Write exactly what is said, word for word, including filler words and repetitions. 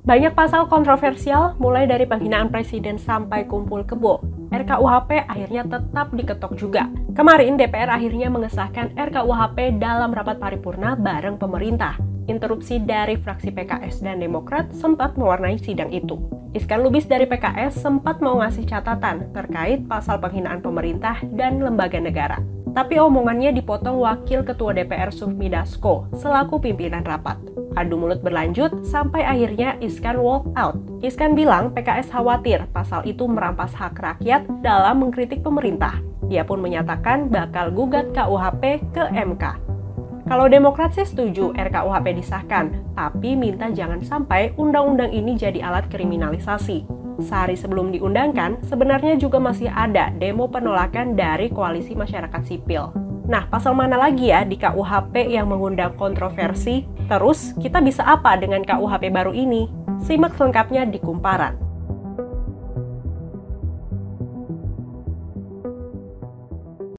Banyak pasal kontroversial, mulai dari penghinaan presiden sampai kumpul kebo. R K U H P akhirnya tetap diketok juga. Kemarin D P R akhirnya mengesahkan R K U H P dalam rapat paripurna bareng pemerintah. Interupsi dari fraksi P K S dan Demokrat sempat mewarnai sidang itu. Iskan Lubis dari P K S sempat mau ngasih catatan terkait pasal penghinaan pemerintah dan lembaga negara. Tapi omongannya dipotong Wakil Ketua D P R Sufmi Dasko selaku pimpinan rapat. Adu mulut berlanjut sampai akhirnya Iskan walk out. Iskan bilang P K S khawatir pasal itu merampas hak rakyat dalam mengkritik pemerintah. Dia pun menyatakan bakal gugat K U H P ke M K. Kalau Demokrat sih setuju R K U H P disahkan, tapi minta jangan sampai undang-undang ini jadi alat kriminalisasi. Sehari sebelum diundangkan, sebenarnya juga masih ada demo penolakan dari koalisi masyarakat sipil. Nah, pasal mana lagi ya di K U H P yang mengundang kontroversi? Terus, kita bisa apa dengan K U H P baru ini? Simak selengkapnya di Kumparan.